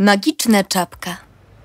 Magiczna czapka.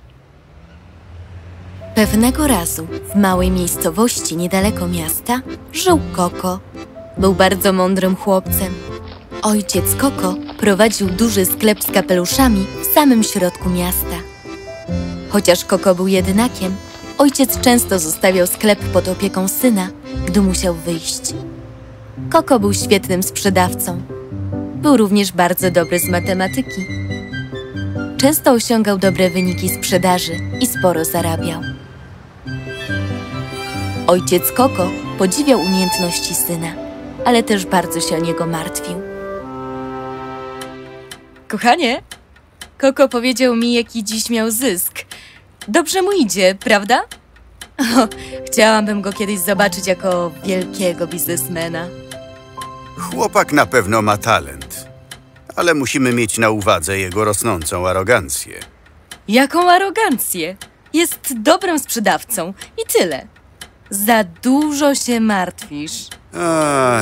Pewnego razu w małej miejscowości niedaleko miasta żył Koko. Był bardzo mądrym chłopcem. Ojciec Koko prowadził duży sklep z kapeluszami w samym środku miasta. Chociaż Koko był jedynakiem, ojciec często zostawiał sklep pod opieką syna, gdy musiał wyjść. Koko był świetnym sprzedawcą. Był również bardzo dobry z matematyki. Często osiągał dobre wyniki sprzedaży i sporo zarabiał. Ojciec Koko podziwiał umiejętności syna, ale też bardzo się o niego martwił. Kochanie, Koko powiedział mi, jaki dziś miał zysk. Dobrze mu idzie, prawda? O, chciałabym go kiedyś zobaczyć jako wielkiego biznesmena. Chłopak na pewno ma talent, ale musimy mieć na uwadze jego rosnącą arogancję. Jaką arogancję? Jest dobrym sprzedawcą i tyle. Za dużo się martwisz. Ach,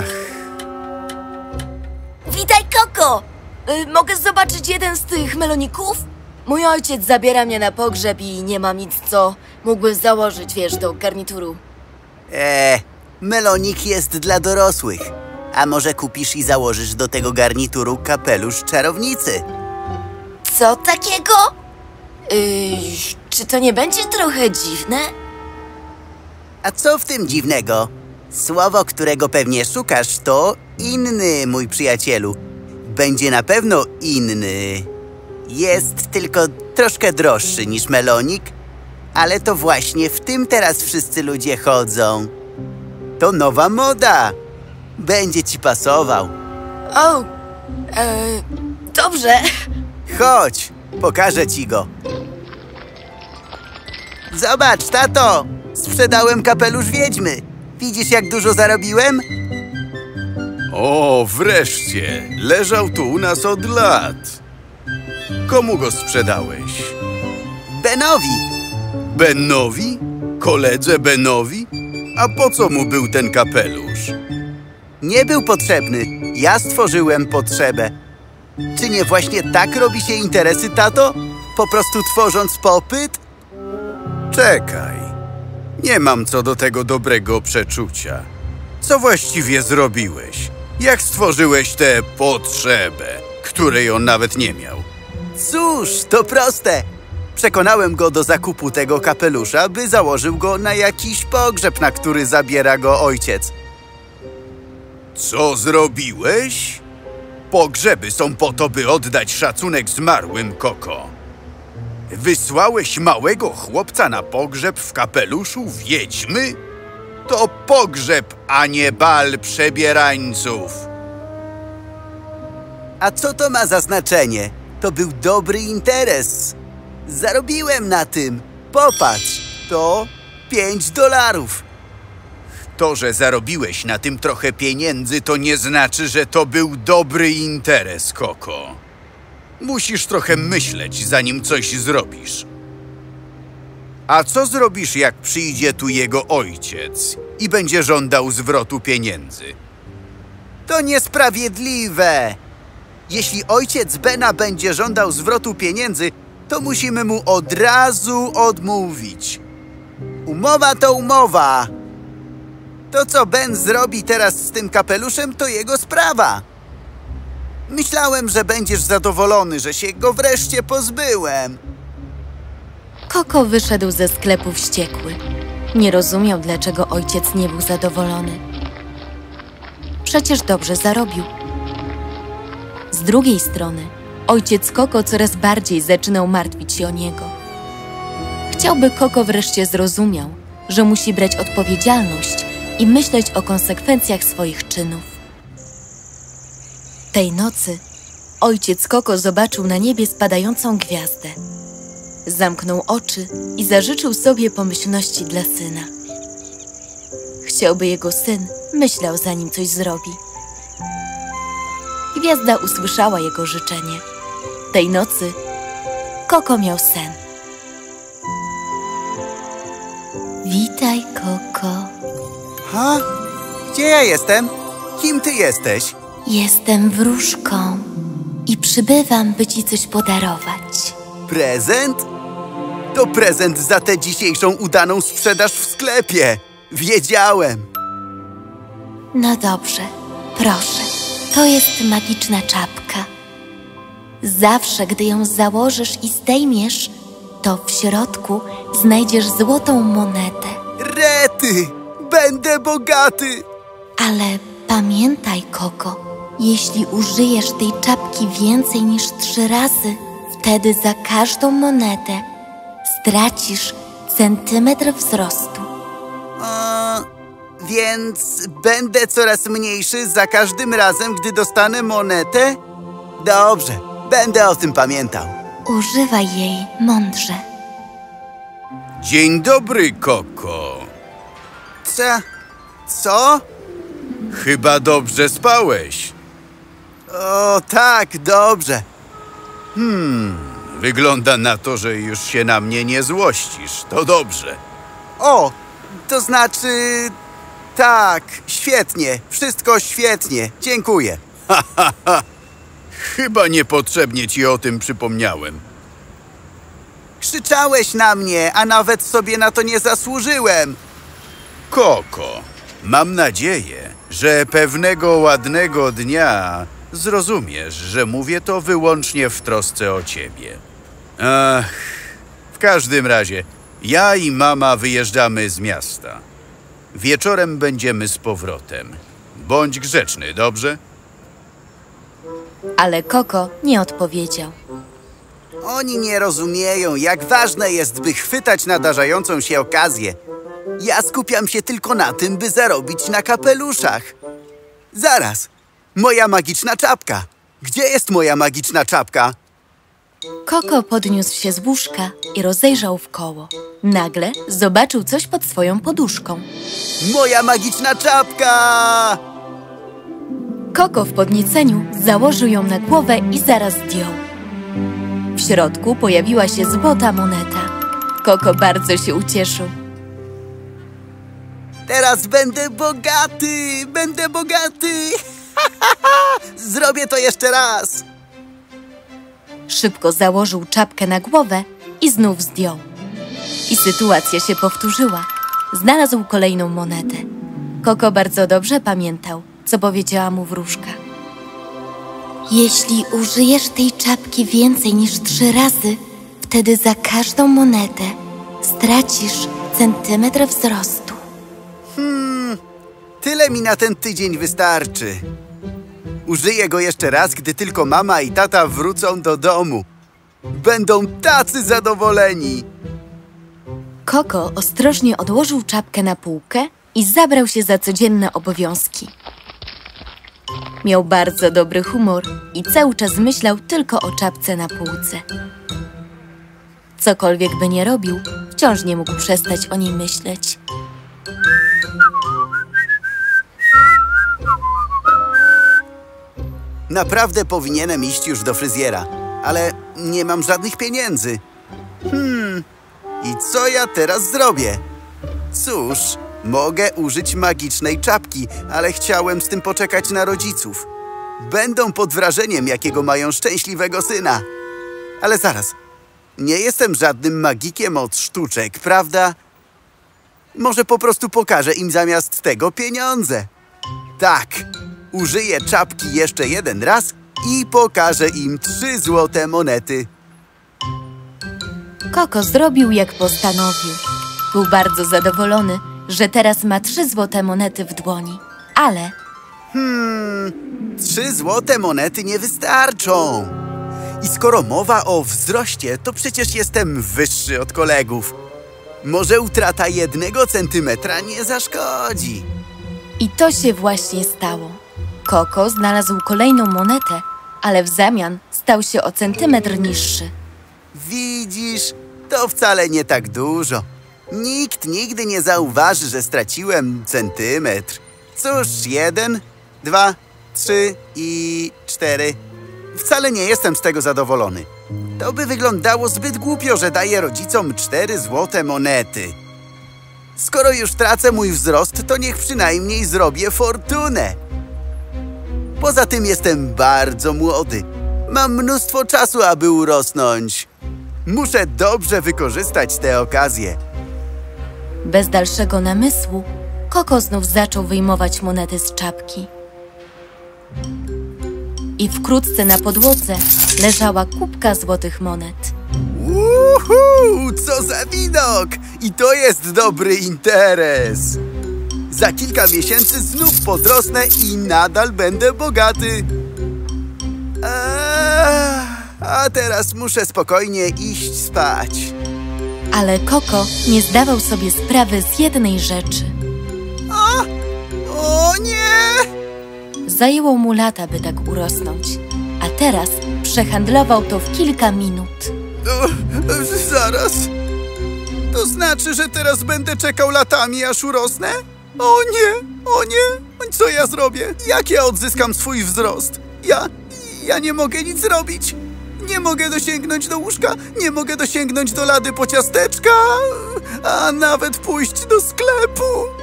Witaj, Koko! Mogę zobaczyć jeden z tych meloników? Mój ojciec zabiera mnie na pogrzeb i nie mam nic, co mógłbym założyć, wiesz, do garnituru. Melonik jest dla dorosłych. A może kupisz i założysz do tego garnituru kapelusz czarownicy? Co takiego? Czy to nie będzie trochę dziwne? A co w tym dziwnego? Słowo, którego pewnie szukasz, to inny, mój przyjacielu. Będzie na pewno inny. Jest tylko troszkę droższy niż melonik, ale to właśnie w tym teraz wszyscy ludzie chodzą. To nowa moda. Będzie ci pasował. O, dobrze. Chodź, pokażę ci go. Zobacz, tato! Sprzedałem kapelusz wiedźmy. Widzisz, jak dużo zarobiłem? o, wreszcie! Leżał tu u nas od lat. Komu go sprzedałeś? Benowi. Benowi? Koledze Benowi? A po co mu był ten kapelusz? Nie był potrzebny. Ja stworzyłem potrzebę. Czy nie właśnie tak robi się interesy, tato? Po prostu tworząc popyt? Czekaj. Nie mam co do tego dobrego przeczucia. Co właściwie zrobiłeś? Jak stworzyłeś tę potrzebę, której on nawet nie miał? Cóż, to proste. Przekonałem go do zakupu tego kapelusza, by założył go na jakiś pogrzeb, na który zabiera go ojciec. Co zrobiłeś? Pogrzeby są po to, by oddać szacunek zmarłym, Koko. Wysłałeś małego chłopca na pogrzeb w kapeluszu wiedźmy? To pogrzeb, a nie bal przebierańców. A co to ma za znaczenie? To był dobry interes. Zarobiłem na tym. Popatrz, to $5. To, że zarobiłeś na tym trochę pieniędzy, to nie znaczy, że to był dobry interes, Koko. Musisz trochę myśleć, zanim coś zrobisz. A co zrobisz, jak przyjdzie tu jego ojciec i będzie żądał zwrotu pieniędzy? To niesprawiedliwe. Jeśli ojciec Bena będzie żądał zwrotu pieniędzy, to musimy mu od razu odmówić. Umowa to umowa. To, co Ben zrobi teraz z tym kapeluszem, to jego sprawa. Myślałem, że będziesz zadowolony, że się go wreszcie pozbyłem. Koko wyszedł ze sklepu wściekły. Nie rozumiał, dlaczego ojciec nie był zadowolony. Przecież dobrze zarobił. Z drugiej strony, ojciec Koko coraz bardziej zaczynał martwić się o niego. Chciałby Koko wreszcie zrozumiał, że musi brać odpowiedzialność i myśleć o konsekwencjach swoich czynów. Tej nocy ojciec Koko zobaczył na niebie spadającą gwiazdę. Zamknął oczy i zażyczył sobie pomyślności dla syna. Chciałby jego syn myślał, zanim coś zrobi. Gwiazda usłyszała jego życzenie. Tej nocy Koko miał sen. Witaj, Koko. Ha? Gdzie ja jestem? Kim ty jesteś? Jestem wróżką i przybywam, by ci coś podarować. Prezent? To prezent za tę dzisiejszą udaną sprzedaż w sklepie. Wiedziałem. No dobrze, proszę. To jest magiczna czapka. Zawsze, gdy ją założysz i zdejmiesz, to w środku znajdziesz złotą monetę. Rety! Będę bogaty! Ale pamiętaj, Koko, jeśli użyjesz tej czapki więcej niż 3 razy, wtedy za każdą monetę stracisz centymetr wzrostu. Więc będę coraz mniejszy za każdym razem, gdy dostanę monetę? Dobrze, będę o tym pamiętał. Używaj jej mądrze. Dzień dobry, Koko. Co? Chyba dobrze spałeś. O, tak, dobrze. Wygląda na to, że już się na mnie nie złościsz. To dobrze. O, to znaczy... Tak, świetnie, wszystko świetnie, dziękuję. Chyba niepotrzebnie ci o tym przypomniałem. Krzyczałeś na mnie, a nawet sobie na to nie zasłużyłem. Koko, mam nadzieję, że pewnego ładnego dnia zrozumiesz, że mówię to wyłącznie w trosce o ciebie. W każdym razie, ja i mama wyjeżdżamy z miasta. Wieczorem będziemy z powrotem. Bądź grzeczny, dobrze? Ale Koko nie odpowiedział. Oni nie rozumieją, jak ważne jest, by chwytać nadarzającą się okazję. Ja skupiam się tylko na tym, by zarobić na kapeluszach. Zaraz, moja magiczna czapka. Gdzie jest moja magiczna czapka? Koko podniósł się z łóżka i rozejrzał wkoło. Nagle zobaczył coś pod swoją poduszką. Moja magiczna czapka! Koko w podnieceniu założył ją na głowę i zaraz zdjął. W środku pojawiła się złota moneta. Koko bardzo się ucieszył. Teraz będę bogaty! Będę bogaty! Zrobię to jeszcze raz! Szybko założył czapkę na głowę i znów zdjął. I sytuacja się powtórzyła. Znalazł kolejną monetę. Koko bardzo dobrze pamiętał, co powiedziała mu wróżka. Jeśli użyjesz tej czapki więcej niż 3 razy, wtedy za każdą monetę stracisz centymetr wzrostu. Tyle mi na ten tydzień wystarczy. Użyję go jeszcze raz, gdy tylko mama i tata wrócą do domu. Będą tacy zadowoleni. Koko ostrożnie odłożył czapkę na półkę i zabrał się za codzienne obowiązki. Miał bardzo dobry humor i cały czas myślał tylko o czapce na półce. Cokolwiek by nie robił, wciąż nie mógł przestać o niej myśleć. Naprawdę powinienem iść już do fryzjera, ale nie mam żadnych pieniędzy. I co ja teraz zrobię? Cóż, mogę użyć magicznej czapki, ale chciałem z tym poczekać na rodziców. Będą pod wrażeniem, jakiego mają szczęśliwego syna. Ale zaraz, nie jestem żadnym magikiem od sztuczek, prawda? Może po prostu pokażę im zamiast tego pieniądze. Tak, użyję czapki jeszcze jeden raz i pokażę im 3 złote monety. Koko zrobił, jak postanowił. Był bardzo zadowolony, że teraz ma 3 złote monety w dłoni. Ale 3 złote monety nie wystarczą. I skoro mowa o wzroście, to przecież jestem wyższy od kolegów. Może utrata 1 centymetra nie zaszkodzi. i to się właśnie stało. Koko znalazł kolejną monetę, ale w zamian stał się o centymetr niższy. Widzisz, to wcale nie tak dużo. Nikt nigdy nie zauważy, że straciłem centymetr. Cóż, 1, 2, 3 i 4. Wcale nie jestem z tego zadowolony. To by wyglądało zbyt głupio, że daję rodzicom 4 złote monety. Skoro już tracę mój wzrost, to niech przynajmniej zrobię fortunę. Poza tym jestem bardzo młody. Mam mnóstwo czasu, aby urosnąć. Muszę dobrze wykorzystać tę okazję. Bez dalszego namysłu, Koko znów zaczął wyjmować monety z czapki. I wkrótce na podłodze leżała kubka złotych monet. Uhu, co za widok! I to jest dobry interes. Za kilka miesięcy znów podrosnę i nadal będę bogaty. A teraz muszę spokojnie iść spać. Ale Koko nie zdawał sobie sprawy z jednej rzeczy. O nie! Zajęło mu lata, by tak urosnąć, a teraz przehandlował to w kilka minut. Zaraz. To znaczy, że teraz będę czekał latami, aż urosnę? O nie, o nie. Co ja zrobię? Jak ja odzyskam swój wzrost? Ja nie mogę nic zrobić. Nie mogę dosięgnąć do łóżka, nie mogę dosięgnąć do lady po ciasteczka, a nawet pójść do sklepu.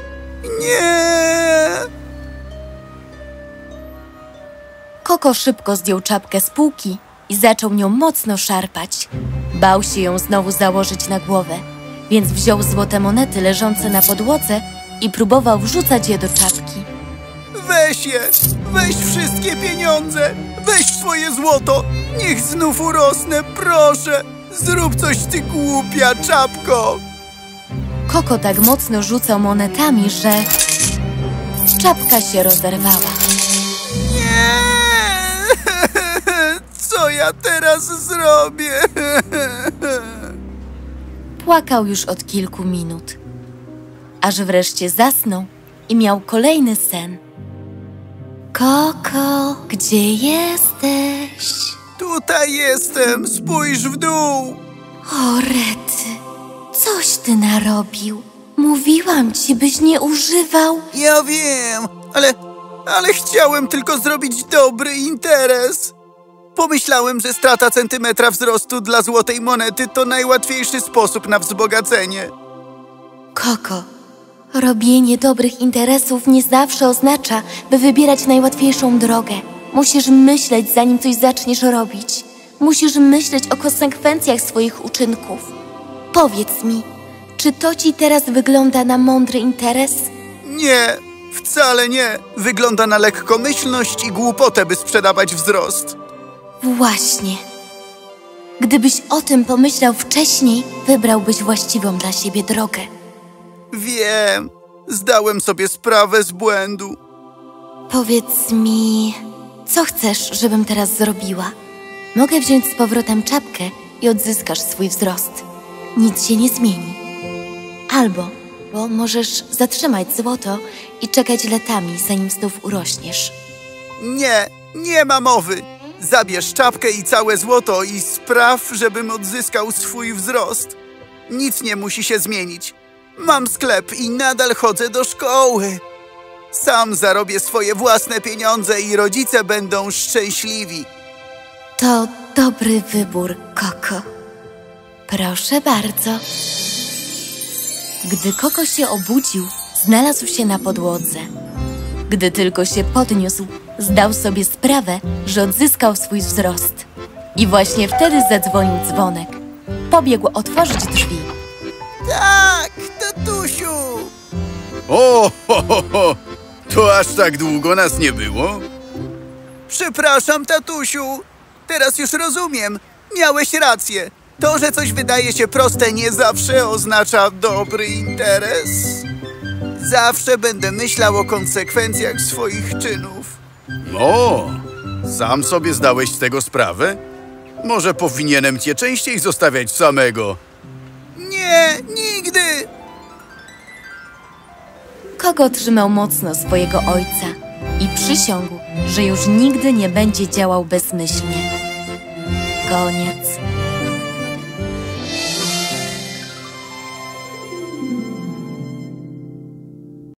Nie! Koko szybko zdjął czapkę z półki i zaczął nią mocno szarpać. Bał się ją znowu założyć na głowę, więc wziął złote monety leżące na podłodze i próbował wrzucać je do czapki. Weź je! Weź wszystkie pieniądze! Weź swoje złoto! Niech znów urosnę, proszę! Zrób coś, ty głupia czapko! Koko tak mocno rzucał monetami, że czapka się rozerwała. Nie! Co ja teraz zrobię? Płakał już od kilku minut, aż wreszcie zasnął i miał kolejny sen. Koko, gdzie jesteś? Tutaj jestem, spójrz w dół! O, rety, coś ty narobił. Mówiłam ci, byś nie używał. Ja wiem, ale chciałem tylko zrobić dobry interes. Pomyślałem, że strata centymetra wzrostu dla złotej monety to najłatwiejszy sposób na wzbogacenie. Koko, robienie dobrych interesów nie zawsze oznacza, by wybierać najłatwiejszą drogę. Musisz myśleć, zanim coś zaczniesz robić. Musisz myśleć o konsekwencjach swoich uczynków. Powiedz mi, czy to ci teraz wygląda na mądry interes? Nie, wcale nie. Wygląda na lekkomyślność i głupotę, by sprzedawać wzrost. Właśnie. Gdybyś o tym pomyślał wcześniej, wybrałbyś właściwą dla siebie drogę. Wiem, zdałem sobie sprawę z błędu. Powiedz mi, co chcesz, żebym teraz zrobiła? Mogę wziąć z powrotem czapkę i odzyskasz swój wzrost. Nic się nie zmieni. Bo możesz zatrzymać złoto i czekać latami, zanim znów urośniesz. Nie ma mowy. Zabierz czapkę i całe złoto i spraw, żebym odzyskał swój wzrost. Nic nie musi się zmienić. Mam sklep i nadal chodzę do szkoły. Sam zarobię swoje własne pieniądze i rodzice będą szczęśliwi. To dobry wybór, Koko. Proszę bardzo. Gdy Koko się obudził, znalazł się na podłodze. Gdy tylko się podniósł, zdał sobie sprawę, że odzyskał swój wzrost. I właśnie wtedy zadzwonił dzwonek. Pobiegł otworzyć drzwi. Tak, tatusiu! O, to aż tak długo nas nie było? Przepraszam, tatusiu. Teraz już rozumiem. Miałeś rację. To, że coś wydaje się proste, nie zawsze oznacza dobry interes. Zawsze będę myślał o konsekwencjach swoich czynów. O, sam sobie zdałeś z tego sprawę? Może powinienem cię częściej zostawiać samego? Nie, nigdy! Koko trzymał mocno swojego ojca i przysiągł, że już nigdy nie będzie działał bezmyślnie. Koniec.